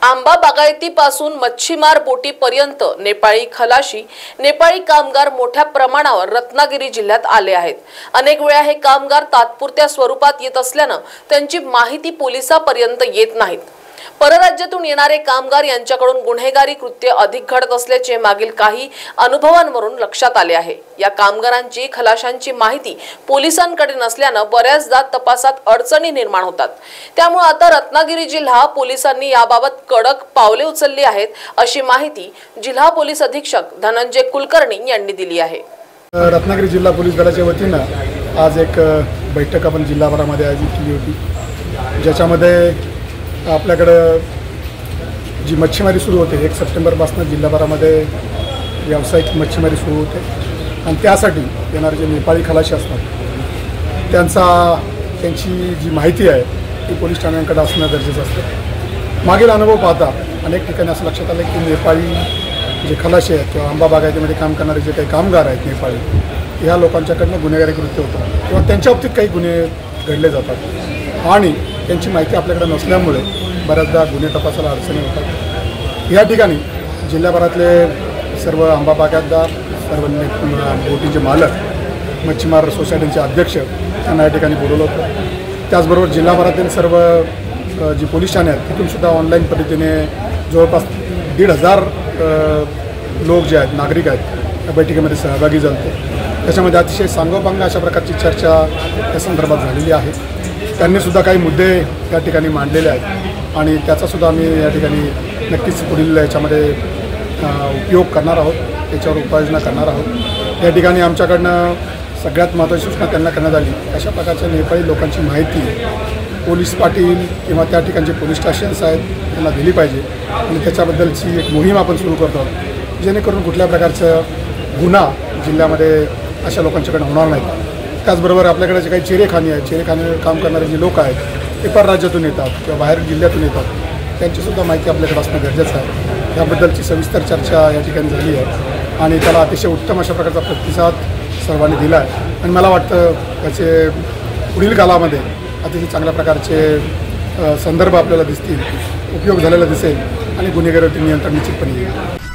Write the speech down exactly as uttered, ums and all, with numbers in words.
आंबा बागायतीपासून मच्छीमार बोटीपर्यंत नेपाळी खलाशी, नेपाळी कामगार मोठ्या प्रमाणावर रत्नागिरी जिल्ह्यात आले आहेत। अनेक वेळा हे कामगार तात्पुरत्या स्वरूपात येत असल्याने त्यांची माहिती पोलिसांपर्यंत येत नाहीत। परराज्यातून येणारे कामगार यांच्याकडून गुन्हेगारी कृत्य अधिक घडत असल्याचे मागील काही अनुभवांवरून लक्षात आले आहे। या कामगारांची खलाशांची माहिती पोलिसांकडे नसल्याने बऱ्याचदा तपासात अडचणी निर्माण होतात। त्यामुळे आता रत्नागिरी जिल्हा पोलिसांनी याबाबत कडक पावले उचलली आहेत, अशी माहिती जिल्हा पोलीस अधीक्षक धनंजय कुलकर्णी यांनी दिली आहे। रत्नागिरी जिल्हा पोलीस दलाच्या वतीने आज एक बैठक आपण जिल्हाभरामध्ये आयोजित केली होती, ज्याच्यामध्ये आपल्याकडे जी मच्छीमारी सुरू होते एक सप्टेंबरपासून जिल्हाभरामध्ये व्यावसायिक मच्छीमारी सुरू होते आणि त्यासाठी येणारे जे नेपाळी खलाशी असतात त्यांचा त्यांची जी माहिती आहे ती पोलीस ठाण्यांकडे असणं गरजेचं असतं। मागील अनुभव पाहता अनेक ठिकाणी असं लक्षात आलं की नेपाळी जे खलाशी आहेत किंवा आंबा बागायतीमध्ये काम करणारे जे काही कामगार आहेत नेपाळी, ह्या लोकांच्याकडनं गुन्हेगारी कृत्य होतं किंवा त्यांच्या बाबतीत काही गुन्हे घडले जातात आणि त्यांची माहिती आपल्याकडे नसल्यामुळे बऱ्याचदा गुन्हे तपासाला अडचणी होतात। या ठिकाणी जिल्ह्याभरातले सर्व आंबा बागायतदार, सर्व बोटीचे मालक, मच्छीमार सोसायटीचे अध्यक्ष यांना या ठिकाणी बोलवलं होतं। त्याचबरोबर जिल्हाभरातील सर्व जी पोलीस ठाणे आहेत तिथूनसुद्धा ऑनलाईन पद्धतीने जवळपास दीड हजार लोक जे आहेत, नागरिक आहेत, या बैठकीमध्ये सहभागी झाले। त्याच्यामध्ये अतिशय सांगोपांग अशा प्रकारची चर्चा या संदर्भात झालेली आहे। त्यांनीसुद्धा काही मुद्दे या ठिकाणी मांडलेले आहेत आणि त्याचासुद्धा आम्ही या ठिकाणी नक्कीच पुढील याच्यामध्ये उपयोग करणार आहोत, त्याच्यावर उपाययोजना करणार आहोत। या ठिकाणी आमच्याकडनं सगळ्यात महत्त्वाची सूचना त्यांना करण्यात आली, अशा प्रकारच्या नेपाळी लोकांची माहिती पोलीस पाटील किंवा त्या ठिकाणचे पोलीस स्टेशन्स आहेत त्यांना दिली पाहिजे आणि त्याच्याबद्दलची एक मोहीम आपण सुरू करतो आहोत, जेणेकरून कुठल्या प्रकारचं गुन्हा जिल्ह्यामध्ये अशा लोकांच्याकडे होणार नाही। त्याचबरोबर आपल्याकडे जे काही चेरेखाने आहेत, चेरेखाने काम करणारे जे लोक आहेत ते परराज्यातून येतात किंवा बाहेर जिल्ह्यातून येतात, त्यांचीसुद्धा माहिती आपल्याकडे असणं गरजेचं आहे। याबद्दलची सविस्तर चर्चा या ठिकाणी झाली आहे आणि त्याला अतिशय उत्तम अशा प्रकारचा प्रतिसाद सर्वांनी दिला आहे आणि मला वाटतं त्याचे पुढील काळामध्ये अतिशय चांगल्या प्रकारचे संदर्भ आपल्याला दिसतील, उपयोग झालेला दिसेल आणि गुन्हेगारीवरती नियंत्रण निश्चितपणे येईल।